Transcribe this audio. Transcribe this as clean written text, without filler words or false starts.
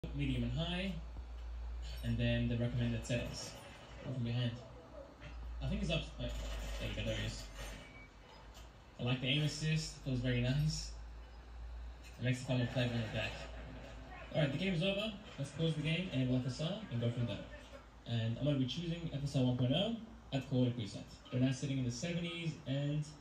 medium and high, and then the recommended settings. Or from behind. I think it's up. There you go, there it is. I like the aim assist, feels very nice. It makes it fun to play on the back. Alright, the game is over. Let's pause the game, enable FSR, and go from there. And I'm going to be choosing FSR 1.0 at the quality preset. We're now sitting in the 70s, and